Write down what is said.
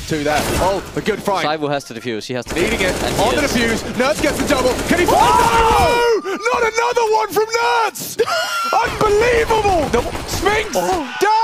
Two there. Oh, a good fight. Cyber has to defuse. He has to. Needing it. And On the defuse. NertZ gets the double. Can he find Not another one from NertZ! Unbelievable! Sphinx